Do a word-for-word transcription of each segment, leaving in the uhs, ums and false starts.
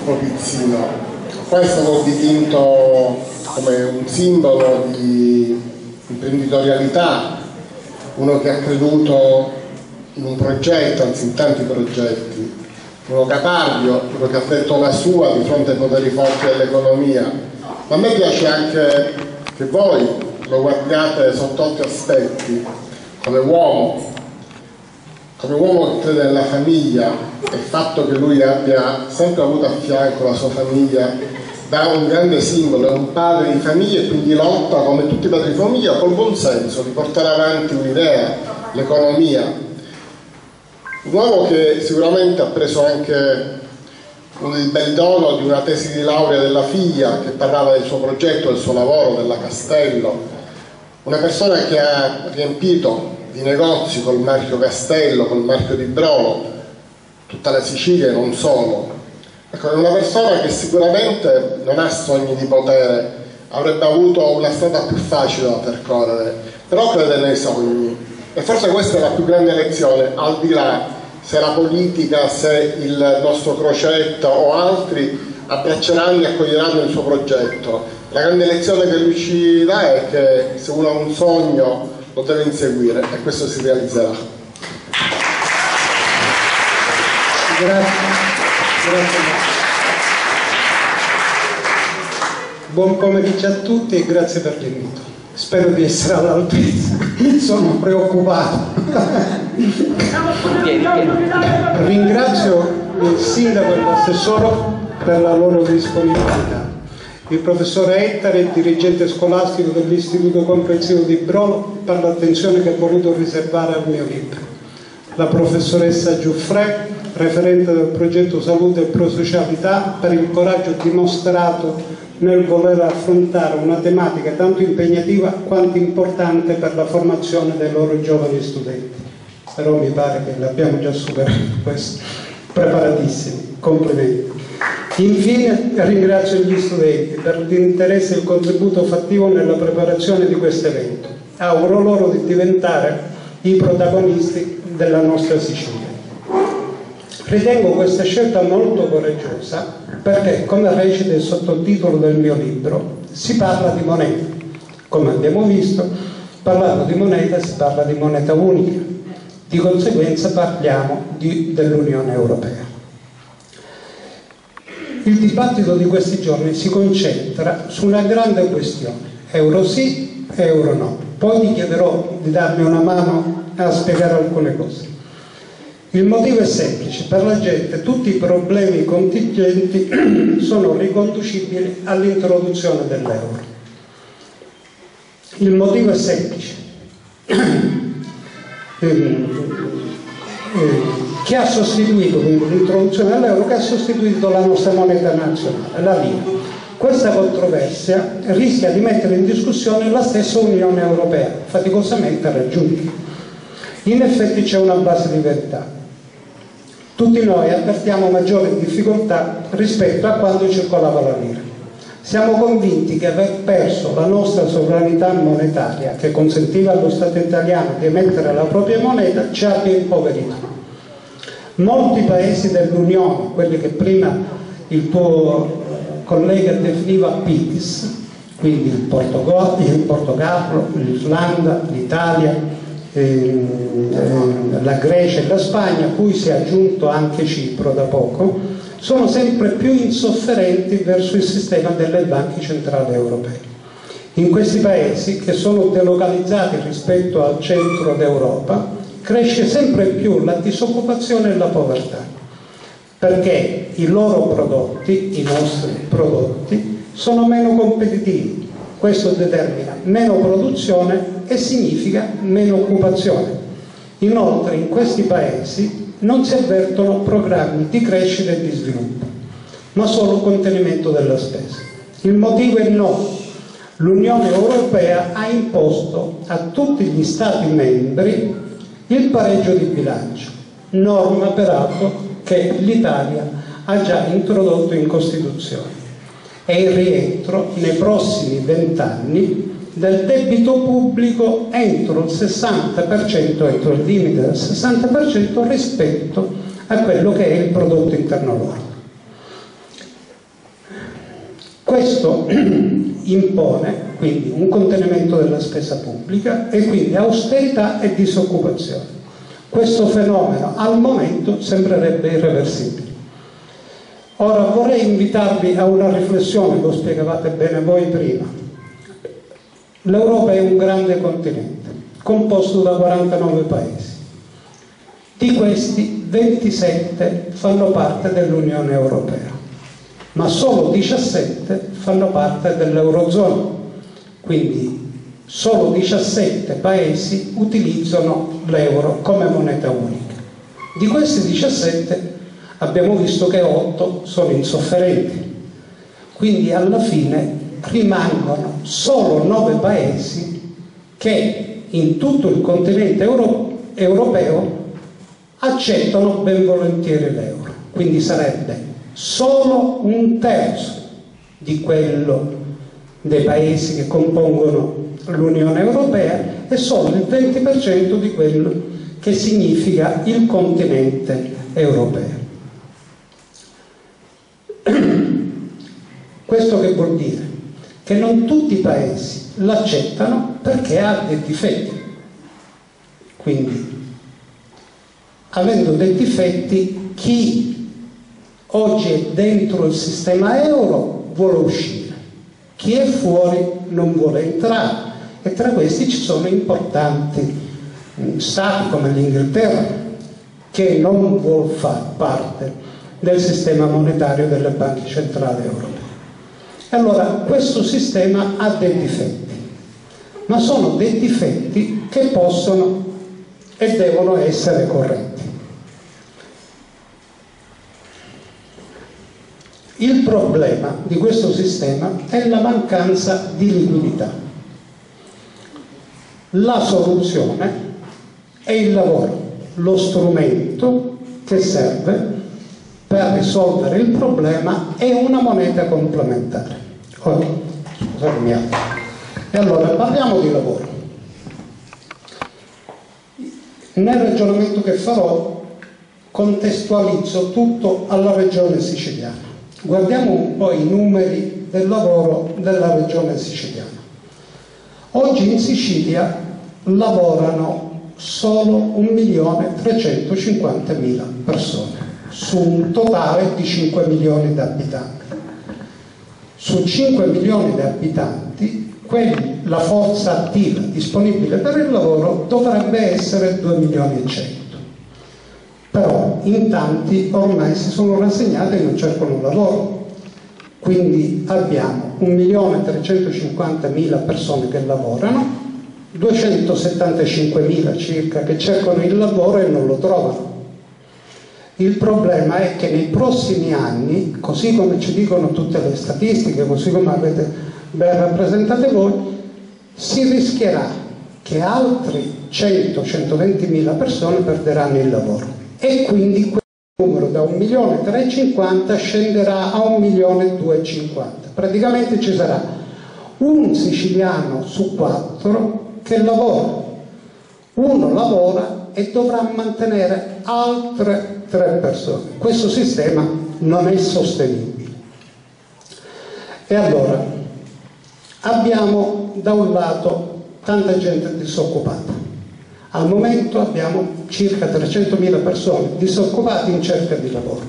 Filippo Pizzino. Poi è stato dipinto come un simbolo di imprenditorialità, uno che ha creduto in un progetto, anzi in tanti progetti, uno caparbio, uno che ha detto la sua di fronte ai poteri forti dell'economia. Ma a me piace anche che voi lo guardiate sotto altri aspetti, come uomo, come uomo che crede nella famiglia, e il fatto che lui abbia sempre avuto a fianco la sua famiglia dà un grande simbolo, è un padre di famiglia e quindi lotta come tutti i padri di famiglia col buon senso di portare avanti un'idea, l'economia. Un uomo che sicuramente ha preso anche il bel dono di una tesi di laurea della figlia che parlava del suo progetto, del suo lavoro, della Castello, una persona che ha riempito di negozi col marchio Castello, col marchio di Brolo, tutta la Sicilia e non solo. Ecco, è una persona che sicuramente non ha sogni di potere, avrebbe avuto una strada più facile da percorrere, però crede nei sogni. E forse questa è la più grande lezione, al di là se la politica, se il nostro Crocetta o altri abbracceranno e accoglieranno il suo progetto. La grande lezione che lui ci dà è che se uno ha un sogno lo deve inseguire e questo si realizzerà. Grazie. Grazie. Buon pomeriggio a tutti e grazie per l'invito. Spero di essere all'altezza. Sono preoccupato. Ringrazio il sindaco e l'assessore per la loro disponibilità. Il professore Ettari, dirigente scolastico dell'Istituto Comprensivo di Brolo, per l'attenzione che ha voluto riservare al mio libro. La professoressa Giuffre, referente del progetto Salute e Prosocialità, per il coraggio dimostrato nel voler affrontare una tematica tanto impegnativa quanto importante per la formazione dei loro giovani studenti. Però mi pare che l'abbiamo già superato questo. Preparatissimi, complimenti. Infine ringrazio gli studenti per l'interesse e il contributo fattivo nella preparazione di questo evento. Auguro loro di diventare i protagonisti della nostra Sicilia. Ritengo questa scelta molto coraggiosa perché, come recita il sottotitolo del mio libro, si parla di moneta. Come abbiamo visto, parlando di moneta si parla di moneta unica. Di conseguenza parliamo di, dell'Unione Europea. Il dibattito di questi giorni si concentra su una grande questione, euro sì, euro no. Poi ti chiederò di darmi una mano a spiegare alcune cose. Il motivo è semplice, per la gente tutti i problemi contingenti sono riconducibili all'introduzione dell'euro. Il motivo è semplice. Che ha sostituito l'introduzione dell'euro, che ha sostituito la nostra moneta nazionale, la lira. Questa controversia rischia di mettere in discussione la stessa Unione Europea, faticosamente raggiunta. In effetti c'è una base di verità. Tutti noi avvertiamo maggiore difficoltà rispetto a quando circolava la lira. Siamo convinti che aver perso la nostra sovranità monetaria, che consentiva allo Stato italiano di emettere la propria moneta, ci abbia impoverito. Molti paesi dell'Unione, quelli che prima il tuo collega definiva P I G S, quindi il Portogallo, il Portogallo, l'Islanda, l'Italia, eh, eh, la Grecia e la Spagna, a cui si è aggiunto anche Cipro da poco, sono sempre più insofferenti verso il sistema delle banche centrali europee. In questi paesi, che sono delocalizzati rispetto al centro d'Europa, cresce sempre più la disoccupazione e la povertà, perché i loro prodotti, i nostri prodotti, sono meno competitivi. Questo determina meno produzione e significa meno occupazione. Inoltre in questi paesi non si avvertono programmi di crescita e di sviluppo, ma solo contenimento della spesa. Il motivo è no. L'Unione Europea ha imposto a tutti gli Stati membri il pareggio di bilancio, norma peraltro che l'Italia ha già introdotto in Costituzione. È il rientro nei prossimi vent'anni del debito pubblico entro il sessanta per cento, entro il limite del sessanta per cento rispetto a quello che è il prodotto interno lordo. Questo impone quindi un contenimento della spesa pubblica e quindi austerità e disoccupazione. Questo fenomeno al momento sembrerebbe irreversibile. Ora vorrei invitarvi a una riflessione, lo spiegavate bene voi prima. L'Europa è un grande continente, composto da quarantanove paesi. Di questi ventisette fanno parte dell'Unione Europea, ma solo diciassette fanno parte dell'Eurozona, quindi solo diciassette paesi utilizzano l'euro come moneta unica. Di questi diciassette abbiamo visto che otto sono insofferenti, quindi alla fine rimangono solo nove paesi che in tutto il continente euro europeo accettano ben volentieri l'euro, quindi sarebbe solo un terzo di quello dei paesi che compongono l'Unione Europea e solo il venti per cento di quello che significa il continente europeo. Questo che vuol dire? Che non tutti i paesi l'accettano perché ha dei difetti. Quindi, avendo dei difetti, chi oggi è dentro il sistema euro vuole uscire, chi è fuori non vuole entrare, e tra questi ci sono importanti stati come l'Inghilterra che non vuole fare parte del sistema monetario delle banche centrali europee. Allora questo sistema ha dei difetti, ma sono dei difetti che possono e devono essere corretti. Il problema di questo sistema è la mancanza di liquidità. La soluzione è il lavoro, lo strumento che serve per risolvere il problema è una moneta complementare. Ok, scusatemi. E allora parliamo di lavoro. Nel ragionamento che farò contestualizzo tutto alla regione siciliana. Guardiamo un po' i numeri del lavoro della regione siciliana. Oggi in Sicilia lavorano solo un milione trecentocinquantamila persone su un totale di cinque milioni di abitanti. Su cinque milioni di abitanti, quelli, la forza attiva disponibile per il lavoro dovrebbe essere due milioni e cento. Però in tanti ormai si sono rassegnati e non cercano lavoro. Quindi abbiamo un milione trecentocinquantamila persone che lavorano, duecentosettantacinquemila circa che cercano il lavoro e non lo trovano. Il problema è che nei prossimi anni, così come ci dicono tutte le statistiche, così come avete ben rappresentate voi, si rischierà che altri cento centoventimila persone perderanno il lavoro e quindi quel numero da un milione trecentocinquanta scenderà a un milione duecentocinquanta. Praticamente ci sarà un siciliano su quattro che lavora, uno lavora e dovrà mantenere altre tre persone. Questo sistema non è sostenibile. E allora abbiamo da un lato tanta gente disoccupata. Al momento abbiamo circa trecentomila persone disoccupate in cerca di lavoro.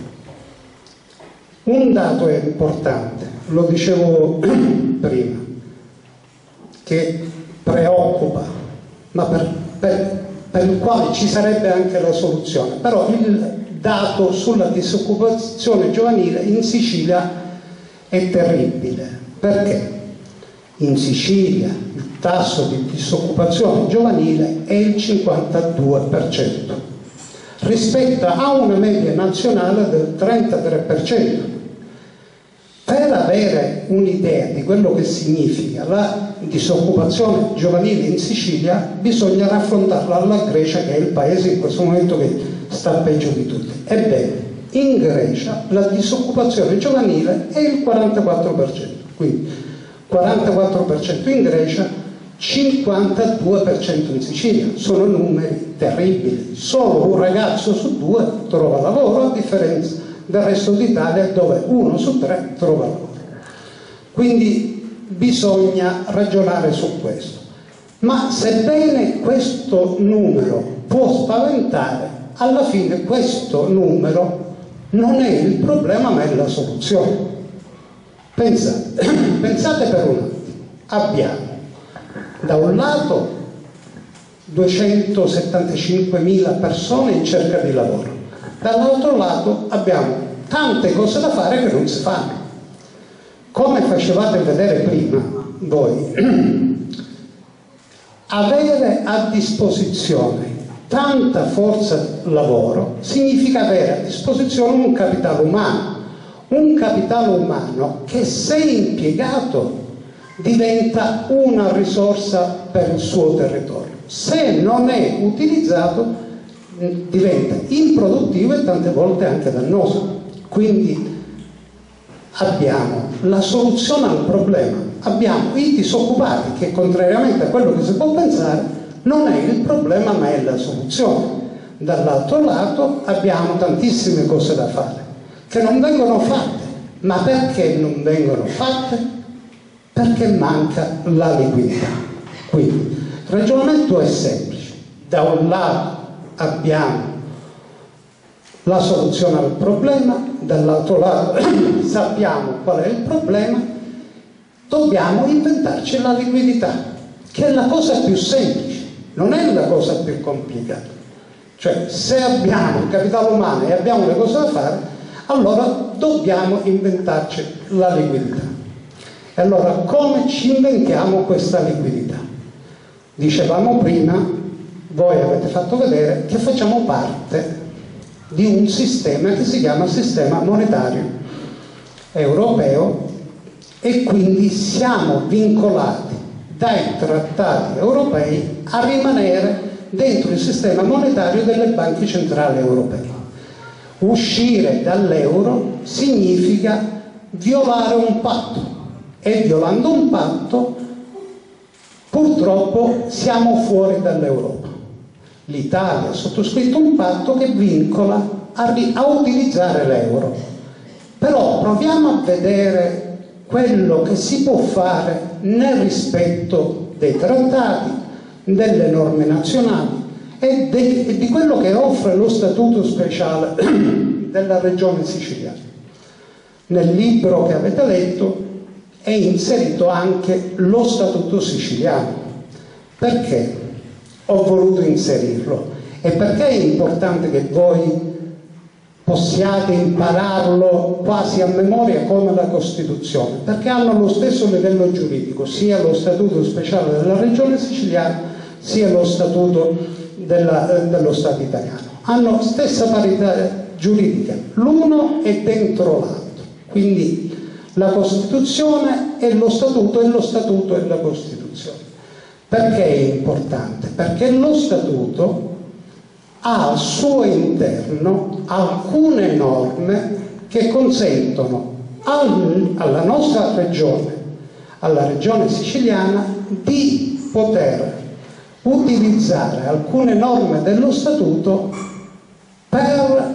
Un dato è importante, lo dicevo prima, che preoccupa, ma per, per, per il quale ci sarebbe anche la soluzione. Però il dato sulla disoccupazione giovanile in Sicilia è terribile. Perché? In Sicilia il tasso di disoccupazione giovanile è il cinquantadue per cento rispetto a una media nazionale del trentatré per cento. Per avere un'idea di quello che significa la disoccupazione giovanile in Sicilia bisogna raffrontarla alla Grecia, che è il paese in questo momento che sta peggio di tutti. Ebbene, in Grecia la disoccupazione giovanile è il quarantaquattro per cento, quindi quarantaquattro per cento in Grecia, cinquantadue per cento in Sicilia. Sono numeri terribili. Solo un ragazzo su due trova lavoro, a differenza del resto d'Italia dove uno su tre trova lavoro. Quindi bisogna ragionare su questo. Ma sebbene questo numero può spaventare, alla fine questo numero non è il problema ma è la soluzione. Pensate, pensate per un attimo, abbiamo da un lato duecentosettantacinquemila persone in cerca di lavoro, dall'altro lato abbiamo tante cose da fare che non si fanno. Come facevate vedere prima voi, avere a disposizione tanta forza lavoro significa avere a disposizione un capitale umano, un capitale umano che se impiegato diventa una risorsa per il suo territorio, se non è utilizzato diventa improduttivo e tante volte anche dannoso. Quindi abbiamo la soluzione al problema, abbiamo i disoccupati che, contrariamente a quello che si può pensare, non è il problema ma è la soluzione. Dall'altro lato abbiamo tantissime cose da fare che non vengono fatte. Ma perché non vengono fatte? Perché manca la liquidità. Quindi il ragionamento è semplice: da un lato abbiamo la soluzione al problema, dall'altro lato sappiamo qual è il problema, dobbiamo inventarci la liquidità, che è la cosa più semplice, non è la cosa più complicata. Cioè, se abbiamo il capitale umano e abbiamo le cose da fare, allora dobbiamo inventarci la liquidità. E allora come ci inventiamo questa liquidità? Dicevamo prima, voi avete fatto vedere che facciamo parte di un sistema che si chiama sistema monetario europeo e quindi siamo vincolati dai trattati europei a rimanere dentro il sistema monetario delle banche centrali europee. Uscire dall'euro significa violare un patto e violando un patto purtroppo siamo fuori dall'Europa. L'Italia ha sottoscritto un patto che vincola a, a utilizzare l'euro. Però proviamo a vedere quello che si può fare nel rispetto dei trattati, delle norme nazionali e, de, e di quello che offre lo statuto speciale della regione siciliana. Nel libro che avete letto è inserito anche lo statuto siciliano. Perché ho voluto inserirlo? E perché è importante che voi possiate impararlo quasi a memoria come la Costituzione? Perché hanno lo stesso livello giuridico, sia lo statuto speciale della regione siciliana sia lo statuto della, dello Stato italiano. Hanno stessa parità giuridica, l'uno è dentro l'altro. Quindi la Costituzione è lo statuto e lo statuto è la Costituzione. Perché è importante? Perché lo statuto ha al suo interno alcune norme che consentono al, alla nostra regione, alla regione siciliana, di poter utilizzare alcune norme dello statuto per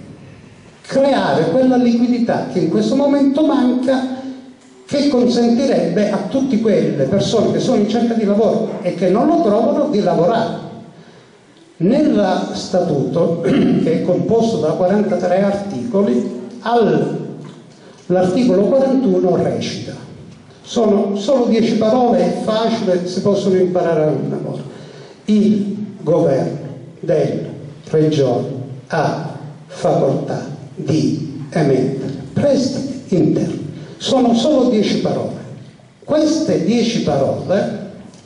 creare quella liquidità che in questo momento manca, che consentirebbe a tutte quelle persone che sono in cerca di lavoro e che non lo trovano di lavorare. Nel statuto, che è composto da quarantatré articoli, l'articolo quarantuno recita, sono solo dieci parole, è facile, si possono imparare a memoria: il governo della regione ha facoltà di emettere prestiti interni. Sono solo dieci parole. Queste dieci parole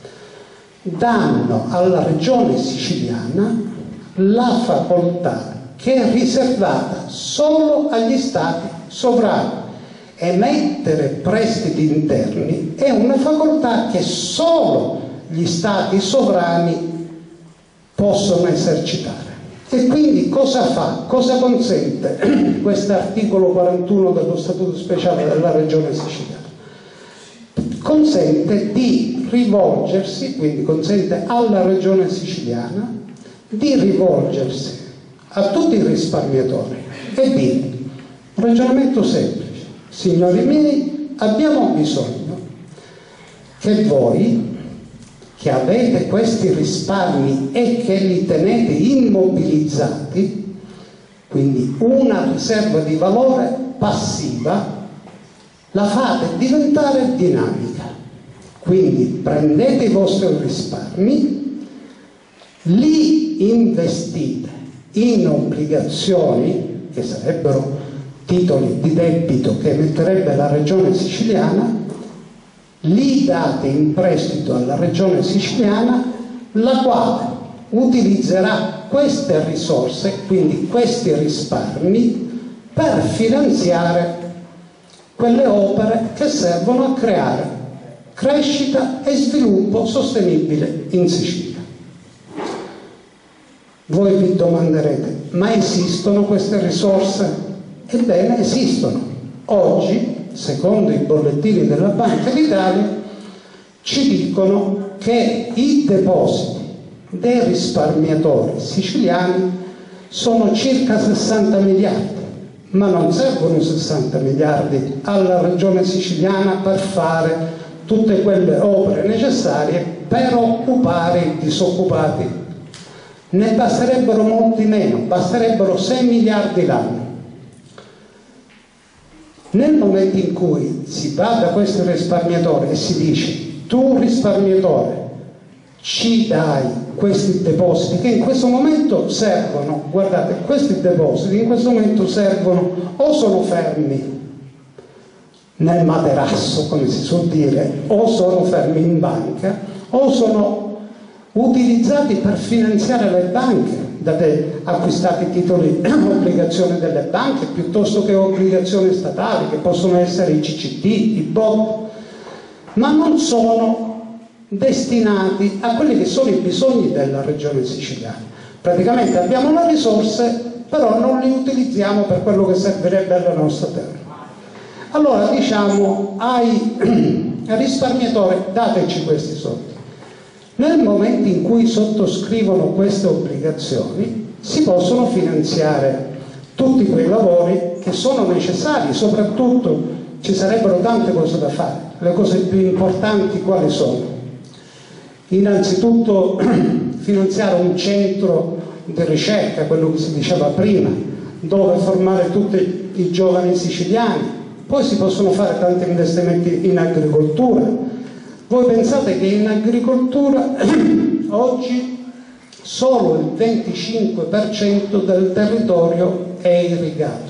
danno alla regione siciliana la facoltà, che è riservata solo agli stati sovrani. Emettere prestiti interni è una facoltà che solo gli stati sovrani possono esercitare. E quindi cosa fa? Cosa consente questo articolo quarantuno dello Statuto speciale della regione siciliana? Consente di rivolgersi, quindi consente alla regione siciliana di rivolgersi a tutti i risparmiatori e dire: un ragionamento semplice, signori miei, abbiamo bisogno che voi, che avete questi risparmi e che li tenete immobilizzati, quindi una riserva di valore passiva, la fate diventare dinamica. Quindi prendete i vostri risparmi, li investite in obbligazioni, che sarebbero titoli di debito che emetterebbe la regione siciliana, li date in prestito alla regione siciliana, la quale utilizzerà queste risorse, quindi questi risparmi, per finanziare quelle opere che servono a creare crescita e sviluppo sostenibile in Sicilia. Voi vi domanderete, ma esistono queste risorse? Ebbene, esistono. Oggi, secondo i bollettini della Banca d'Italia, ci dicono che i depositi dei risparmiatori siciliani sono circa sessanta miliardi, ma non servono sessanta miliardi alla regione siciliana per fare tutte quelle opere necessarie per occupare i disoccupati. Ne basterebbero molti meno, basterebbero sei miliardi l'anno. Nel momento in cui si va da questo risparmiatore e si dice: tu risparmiatore ci dai questi depositi che in questo momento servono, guardate, questi depositi in questo momento servono o sono fermi nel materasso, come si suol dire, o sono fermi in banca, o sono utilizzati per finanziare le banche. Date acquistate titoli obbligazioni delle banche piuttosto che obbligazioni statali, che possono essere i C C T, i B O P, ma non sono destinati a quelli che sono i bisogni della regione siciliana. Praticamente abbiamo le risorse, però non le utilizziamo per quello che servirebbe alla nostra terra. Allora diciamo ai risparmiatori: dateci questi soldi. Nel momento in cui sottoscrivono queste obbligazioni si possono finanziare tutti quei lavori che sono necessari, soprattutto ci sarebbero tante cose da fare. Le cose più importanti quali sono? Innanzitutto finanziare un centro di ricerca, quello che si diceva prima, dove formare tutti i giovani siciliani. Poi si possono fare tanti investimenti in agricoltura. Voi pensate che in agricoltura oggi solo il venticinque per cento del territorio è irrigato.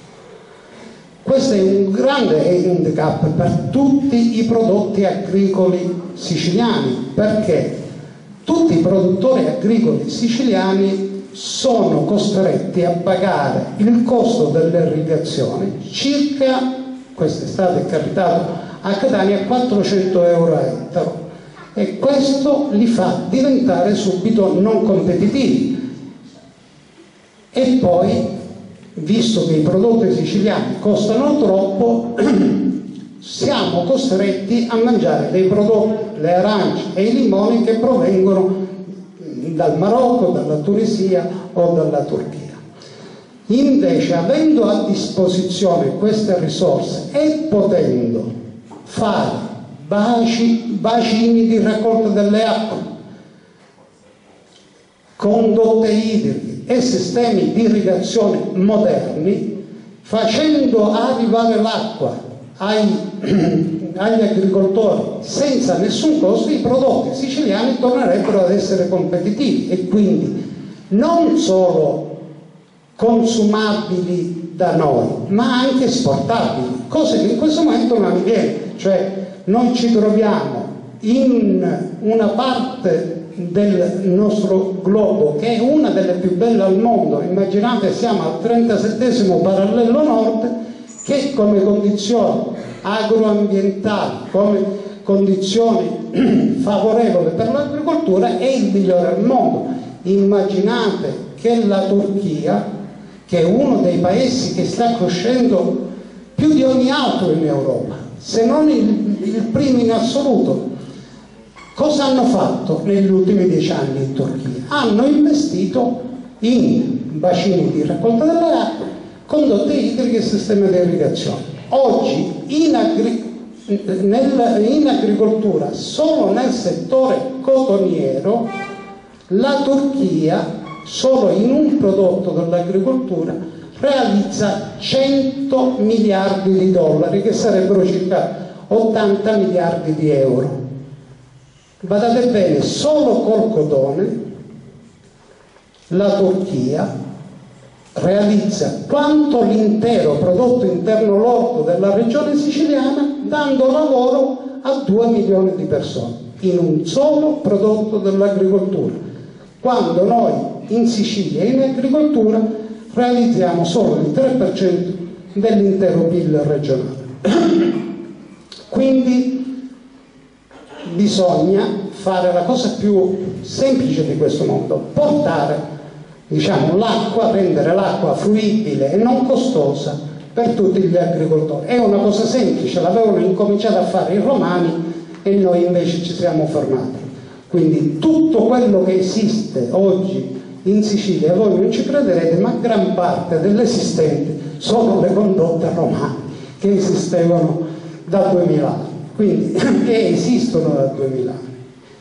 Questo è un grande handicap per tutti i prodotti agricoli siciliani, perché tutti i produttori agricoli siciliani sono costretti a pagare il costo dell'irrigazione circa, quest'estate è capitato a Catania, quattrocento euro a ettaro, e questo li fa diventare subito non competitivi. E poi, visto che i prodotti siciliani costano troppo, siamo costretti a mangiare dei prodotti, le arance e i limoni, che provengono dal Marocco, dalla Tunisia o dalla Turchia. Invece, avendo a disposizione queste risorse e potendo fare baci, bacini di raccolta delle acque, condotte idriche e sistemi di irrigazione moderni, facendo arrivare l'acqua ai, agli agricoltori senza nessun costo, i prodotti siciliani tornerebbero ad essere competitivi e quindi non solo consumabili da noi, ma anche esportabili, cosa che in questo momento non avviene. Cioè noi ci troviamo in una parte del nostro globo che è una delle più belle al mondo, immaginate, siamo al trentasettesimo parallelo nord, che come condizioni agroambientali, come condizioni favorevoli per l'agricoltura è il migliore al mondo. Immaginate che la Turchia, che è uno dei paesi che sta crescendo più di ogni altro in Europa, se non il, il primo in assoluto, cosa hanno fatto negli ultimi dieci anni in Turchia? Hanno investito in bacini di raccolta delle acque, condotte idriche e sistemi di irrigazione. Oggi in agri- nel, in agricoltura, solo nel settore cotoniero, la Turchia, solo in un prodotto dell'agricoltura, realizza cento miliardi di dollari, che sarebbero circa ottanta miliardi di euro. Badate bene, solo col cotone la Turchia realizza quanto l'intero prodotto interno lordo della regione siciliana, dando lavoro a due milioni di persone in un solo prodotto dell'agricoltura, quando noi in Sicilia in agricoltura realizziamo solo il tre per cento dell'intero P I L regionale. Quindi bisogna fare la cosa più semplice di questo mondo: portare, diciamo, l'acqua, rendere l'acqua fruibile e non costosa per tutti gli agricoltori. È una cosa semplice, l'avevano incominciato a fare i romani e noi invece ci siamo fermati. Quindi tutto quello che esiste oggi in Sicilia, voi non ci crederete, ma gran parte dell'esistente sono le condotte romane che esistevano da duemila anni, quindi che esistono da duemila anni.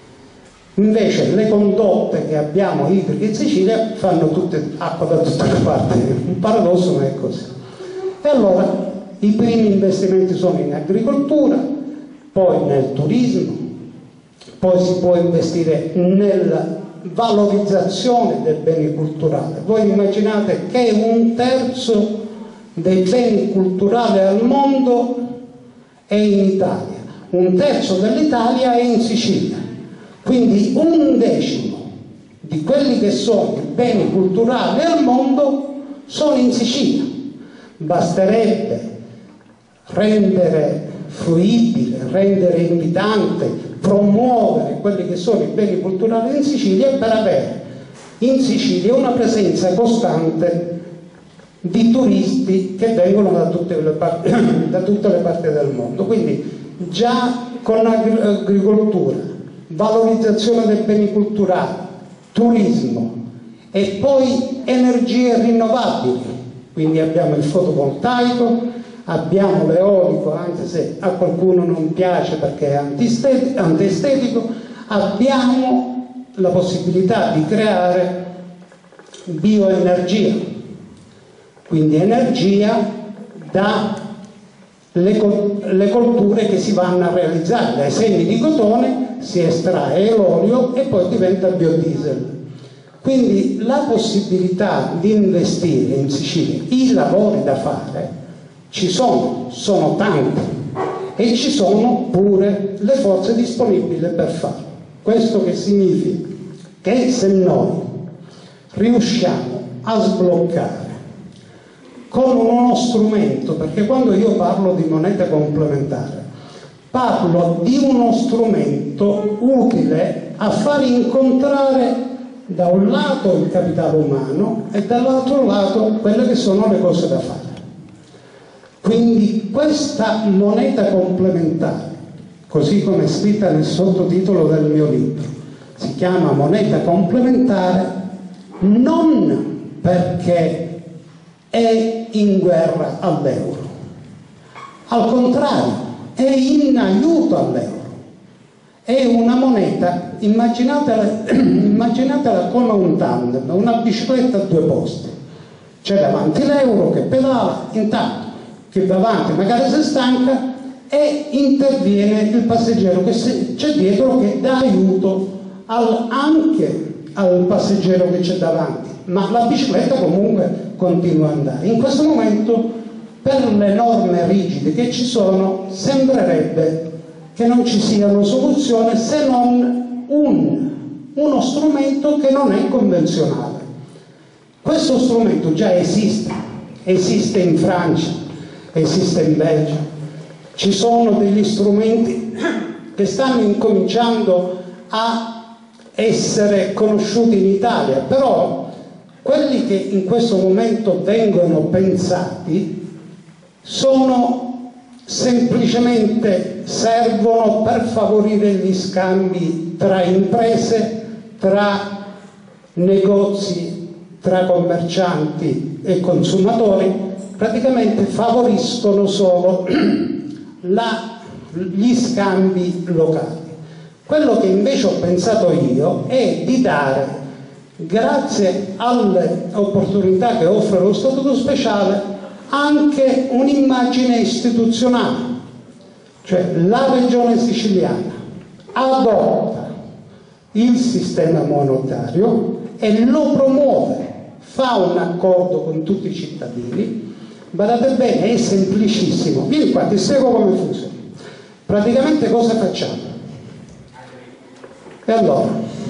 Invece le condotte che abbiamo idriche in Sicilia fanno tutte acqua da tutte le parti, un paradosso, ma è così. E allora i primi investimenti sono in agricoltura, poi nel turismo, poi si può investire nella valorizzazione dei beni culturali. Voi immaginate che un terzo dei beni culturali al mondo è in Italia, un terzo dell'Italia è in Sicilia, quindi un decimo di quelli che sono i beni culturali al mondo sono in Sicilia. Basterebbe rendere fruibile, rendere invitante, promuovere quelli che sono i beni culturali in Sicilia per avere in Sicilia una presenza costante di turisti che vengono da tutte le parti, da tutte le parti del mondo. Quindi già con l'agricoltura, valorizzazione dei beni culturali, turismo e poi energie rinnovabili, quindi abbiamo il fotovoltaico, abbiamo l'eolico, anche se a qualcuno non piace perché è antiestetico, abbiamo la possibilità di creare bioenergia, quindi energia dalle colture che si vanno a realizzare. Dai semi di cotone si estrae l'olio e poi diventa biodiesel. Quindi la possibilità di investire in Sicilia, i lavori da fare ci sono, sono tanti e ci sono pure le forze disponibili per farlo. Questo che significa? Che se noi riusciamo a sbloccare con uno strumento, perché quando io parlo di moneta complementare parlo di uno strumento utile a far incontrare da un lato il capitale umano e dall'altro lato quelle che sono le cose da fare. Quindi questa moneta complementare, così come è scritta nel sottotitolo del mio libro, si chiama moneta complementare non perché è in guerra all'euro, al contrario, è in aiuto all'euro. È una moneta, immaginatela, immaginatela come un tandem, una bicicletta a due posti. C'è davanti l'euro che pedala, intanto che davanti magari si stanca e interviene il passeggero che c'è dietro, che dà aiuto al, anche al passeggero che c'è davanti, ma la bicicletta comunque continua ad andare. In questo momento, per le norme rigide che ci sono, sembrerebbe che non ci sia una soluzione se non un, uno strumento che non è convenzionale. Questo strumento già esiste, esiste in Francia, esiste in Belgio, ci sono degli strumenti che stanno incominciando a essere conosciuti in Italia, però quelli che in questo momento vengono pensati sono semplicemente, servono per favorire gli scambi tra imprese, tra negozi, tra commercianti e consumatori. Praticamente favoriscono solo la gli scambi locali. Quello che invece ho pensato io è di dare, grazie alle opportunità che offre lo Statuto speciale, anche un'immagine istituzionale. Cioè la regione siciliana adotta il sistema monetario e lo promuove, fa un accordo con tutti i cittadini. Guardate bene, è semplicissimo. Vieni qua, ti spiego come funziona. Praticamente cosa facciamo? E allora,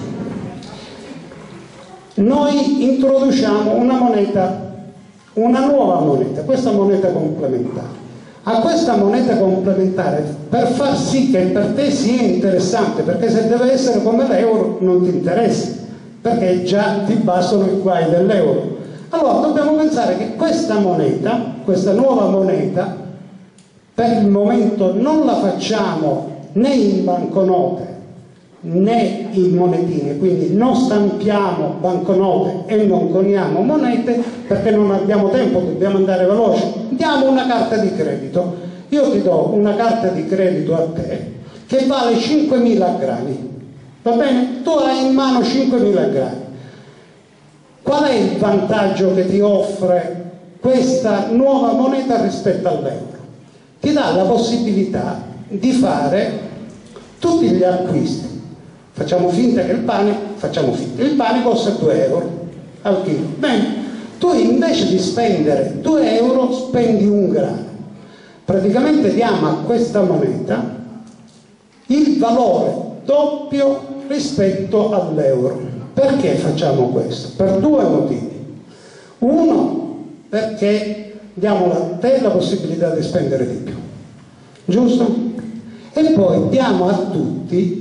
noi introduciamo una moneta, una nuova moneta, questa moneta complementare. A questa moneta complementare, per far sì che per te sia interessante, perché se deve essere come l'euro non ti interessa, perché già ti bastano i guai dell'euro. Allora dobbiamo pensare che questa moneta, questa nuova moneta, per il momento non la facciamo né in banconote né in monetine, quindi non stampiamo banconote e non coniamo monete perché non abbiamo tempo, dobbiamo andare veloci. Diamo una carta di credito. Io ti do una carta di credito a te che vale cinquemila grani, va bene? Tu hai in mano cinquemila grani. Qual è il vantaggio che ti offre questa nuova moneta rispetto all'euro? Ti dà la possibilità di fare tutti gli acquisti. Facciamo finta che il pane, facciamo finta, il pane costa due euro al chilo. Bene, tu invece di spendere due euro spendi un grano. Praticamente diamo a questa moneta il valore doppio rispetto all'euro. Perché facciamo questo? Per due motivi. Uno, perché diamo a te la possibilità di spendere di più, giusto? E poi diamo a tutti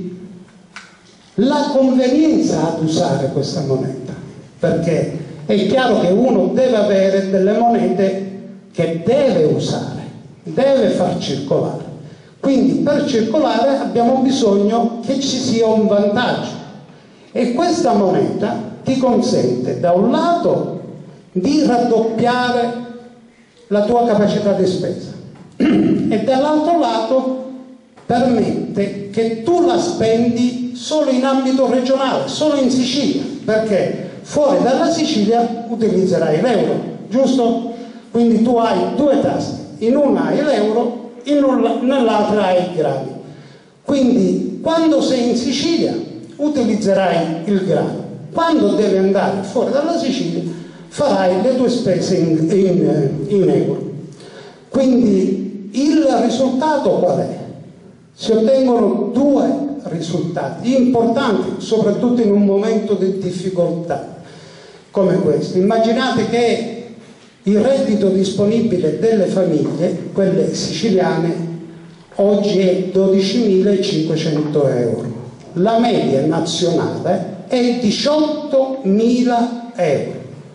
la convenienza ad usare questa moneta, perché è chiaro che uno deve avere delle monete che deve usare, deve far circolare. Quindi per circolare abbiamo bisogno che ci sia un vantaggio, e questa moneta ti consente da un lato di raddoppiare la tua capacità di spesa e dall'altro lato permette che tu la spendi solo in ambito regionale, solo in Sicilia, perché fuori dalla Sicilia utilizzerai l'euro, giusto? Quindi tu hai due tasse, in una hai l'euro, nell'altra hai i grani. Quindi quando sei in Sicilia utilizzerai il grano, quando devi andare fuori dalla Sicilia farai le tue spese in, in, in euro. Quindi il risultato qual è? Si ottengono due risultati importanti, soprattutto in un momento di difficoltà come questo. Immaginate che il reddito disponibile delle famiglie, quelle siciliane, oggi è dodicimilacinquecento euro. La media nazionale è diciottomila euro.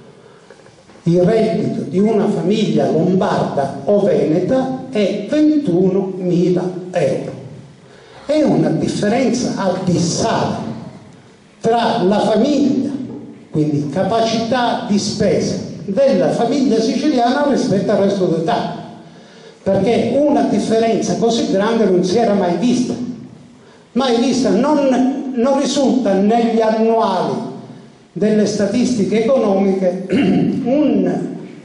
Il reddito di una famiglia lombarda o veneta è ventunomila euro. È una differenza abissale tra la famiglia, quindi capacità di spesa della famiglia siciliana rispetto al resto d'Italia, perché una differenza così grande non si era mai vista, mai vista, non, non risulta negli annuali delle statistiche economiche un,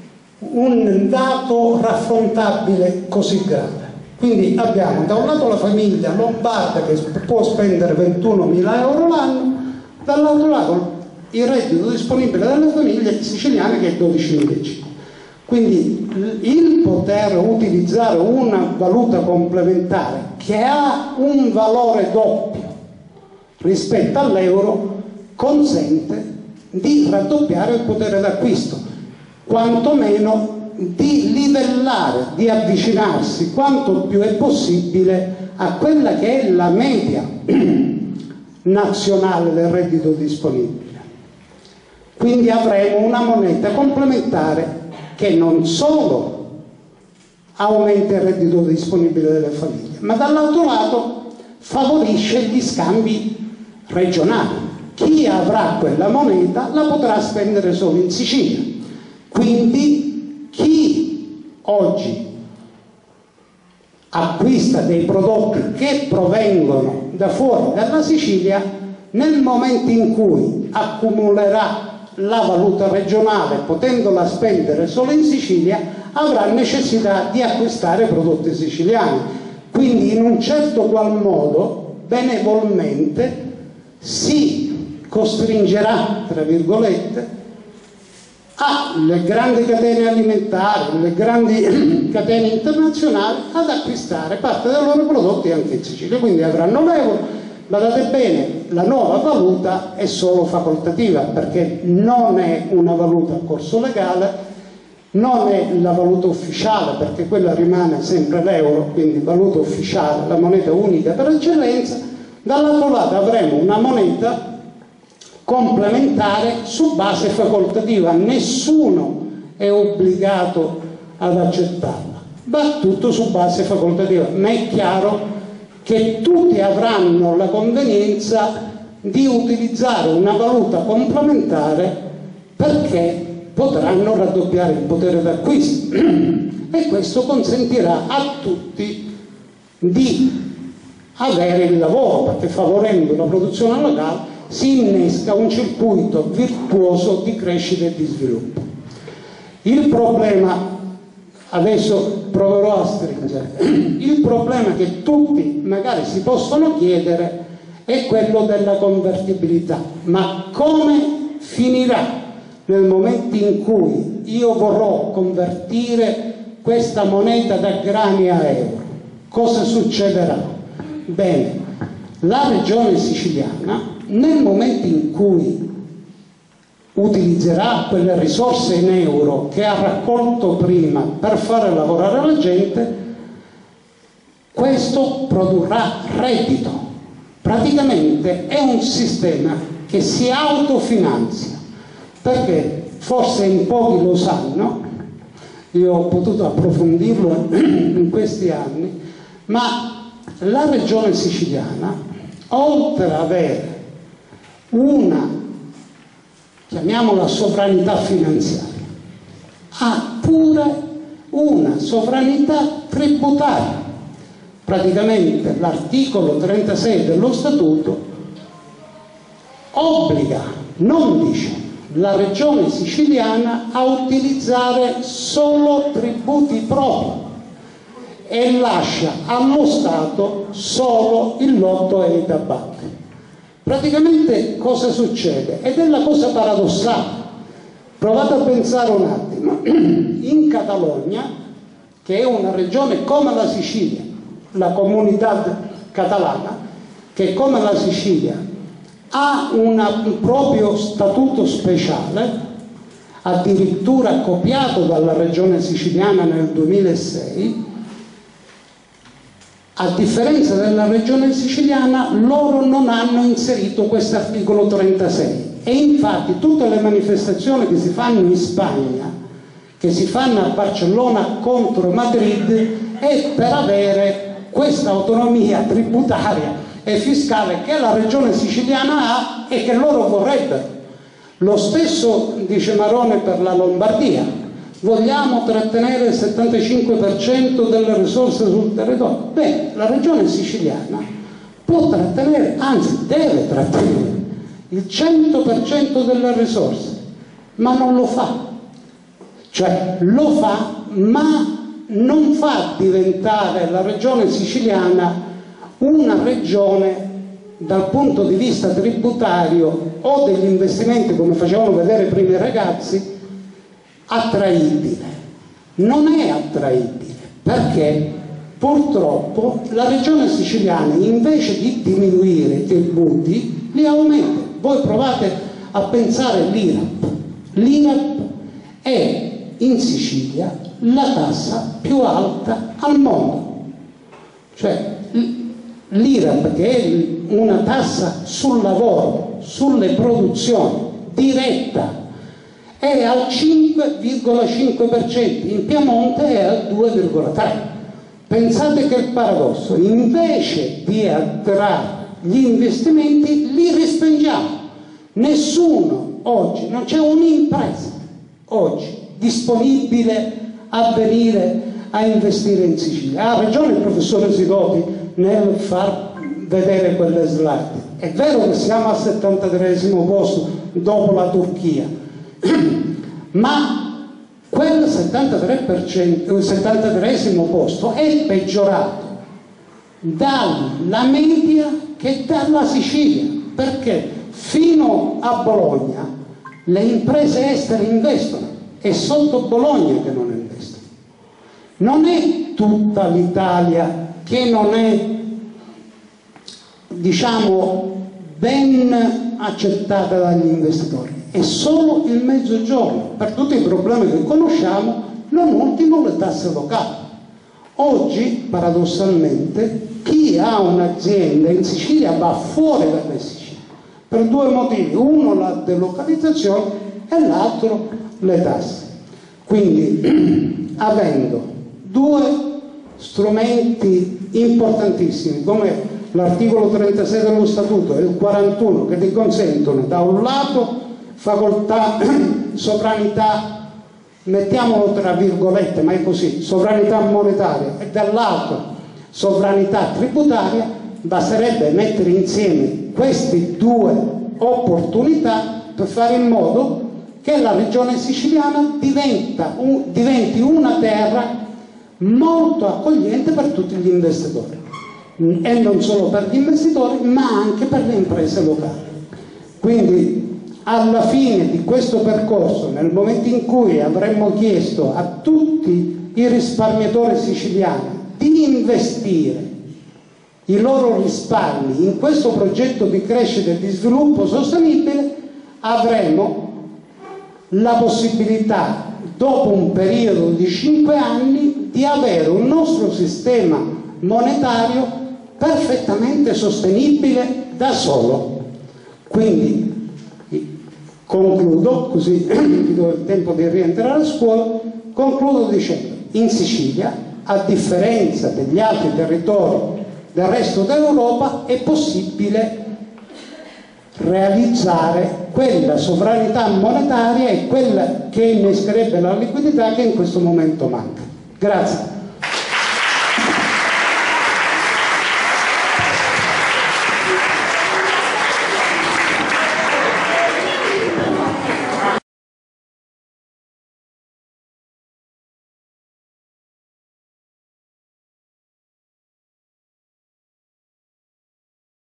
un dato raffrontabile così grande. Quindi abbiamo da un lato la famiglia lombarda che può spendere ventunomila euro l'anno, dall'altro lato il reddito disponibile delle famiglie siciliane che è dodicimilacinquecento. Quindi il poter utilizzare una valuta complementare che ha un valore doppio rispetto all'euro consente di raddoppiare il potere d'acquisto, quantomeno di livellare, di avvicinarsi quanto più è possibile a quella che è la media nazionale del reddito disponibile. Quindi avremo una moneta complementare che non solo aumenta il reddito disponibile delle famiglie, ma dall'altro lato favorisce gli scambi regionali. Chi avrà quella moneta la potrà spendere solo in Sicilia. Quindi chi oggi acquista dei prodotti che provengono da fuori dalla Sicilia, nel momento in cui accumulerà la valuta regionale potendola spendere solo in Sicilia, avrà necessità di acquistare prodotti siciliani. Quindi in un certo qual modo, benevolmente, si costringerà, tra virgolette, alle grandi catene alimentari, le grandi catene internazionali ad acquistare parte dei loro prodotti anche in Sicilia. Quindi avranno l'euro. Badate bene, la nuova valuta è solo facoltativa, perché non è una valuta a corso legale, non è la valuta ufficiale, perché quella rimane sempre l'euro, quindi valuta ufficiale, la moneta unica per eccellenza. Dall'altro lato avremo una moneta complementare su base facoltativa, nessuno è obbligato ad accettarla, va tutto su base facoltativa, ma è chiaro che tutti avranno la convenienza di utilizzare una valuta complementare perché potranno raddoppiare il potere d'acquisto e questo consentirà a tutti di avere il lavoro, perché favorendo la produzione locale si innesca un circuito virtuoso di crescita e di sviluppo. Il problema, adesso proverò a stringere, il problema che tutti magari si possono chiedere è quello della convertibilità. Ma come finirà nel momento in cui io vorrò convertire questa moneta da grani a euro? Cosa succederà? Bene, la regione siciliana, nel momento in cui utilizzerà quelle risorse in euro che ha raccolto prima per fare lavorare la gente, questo produrrà reddito. Praticamente è un sistema che si autofinanzia, perché forse in pochi lo sanno, io ho potuto approfondirlo in questi anni, ma la regione siciliana, oltre ad avere una, chiamiamola sovranità finanziaria, ha pure una sovranità tributaria. Praticamente l'articolo trentasei dello Statuto obbliga, non dice, la regione siciliana a utilizzare solo tributi propri e lascia allo Stato solo il lotto e i tabacchi. Praticamente cosa succede? Ed è la cosa paradossale. Provate a pensare un attimo. In Catalogna, che è una regione come la Sicilia, la comunità catalana, che come la Sicilia ha una, un proprio statuto speciale, addirittura copiato dalla regione siciliana nel duemilasei, a differenza della regione siciliana, loro non hanno inserito questo articolo trentasei e infatti tutte le manifestazioni che si fanno in Spagna, che si fanno a Barcellona contro Madrid, è per avere questa autonomia tributaria e fiscale che la regione siciliana ha e che loro vorrebbero. Lo stesso dice Marone per la Lombardia: vogliamo trattenere il settantacinque per cento delle risorse sul territorio. Beh, la regione siciliana può trattenere, anzi deve trattenere il cento per cento delle risorse, ma non lo fa. Cioè lo fa, ma non fa diventare la regione siciliana una regione dal punto di vista tributario o degli investimenti, come facevano vedere prima i ragazzi, attraibile. Non è attraibile perché purtroppo la regione siciliana, invece di diminuire i tributi, li aumenta. Voi provate a pensare l'I R A P. L'I R A P è in Sicilia la tassa più alta al mondo. Cioè l'I R A P, che è una tassa sul lavoro, sulle produzioni diretta, è al cinque virgola cinque per cento, in Piemonte è al due virgola tre per cento. Pensate che il paradosso, invece di attrarre gli investimenti li respingiamo. Nessuno oggi, non c'è un'impresa oggi disponibile a venire a investire in Sicilia. Ha ragione il professore Sidoti nel far vedere quelle slide. È vero che siamo al settantatreesimo posto dopo la Turchia, ma quel settantatré per cento, il settantatreesimo posto è peggiorato dalla media che dalla Sicilia, perché fino a Bologna le imprese estere investono, è sotto Bologna che non investono. Non è tutta l'Italia che non è, diciamo, ben accettata dagli investitori, è solo il Mezzogiorno, per tutti i problemi che conosciamo, non ultimo le tasse locali. Oggi, paradossalmente, chi ha un'azienda in Sicilia va fuori dalle Sicilie, per due motivi: uno la delocalizzazione e l'altro le tasse. Quindi, avendo due strumenti importantissimi come l'articolo trentasei dello Statuto e il quarantuno, che ti consentono da un lato facoltà, sovranità, mettiamolo tra virgolette, ma è così, sovranità monetaria, e dall'altro sovranità tributaria, basterebbe mettere insieme queste due opportunità per fare in modo che la regione siciliana diventa un, diventi una terra molto accogliente per tutti gli investitori, e non solo per gli investitori ma anche per le imprese locali. Quindi alla fine di questo percorso, nel momento in cui avremmo chiesto a tutti i risparmiatori siciliani di investire i loro risparmi in questo progetto di crescita e di sviluppo sostenibile, avremo la possibilità, dopo un periodo di cinque anni, di avere un nostro sistema monetario perfettamente sostenibile da solo. Quindi concludo, così vi do il tempo di rientrare a scuola, concludo dicendo: in Sicilia, a differenza degli altri territori del resto d'Europa, è possibile realizzare quella sovranità monetaria e quella che innescherebbe la liquidità che in questo momento manca. Grazie.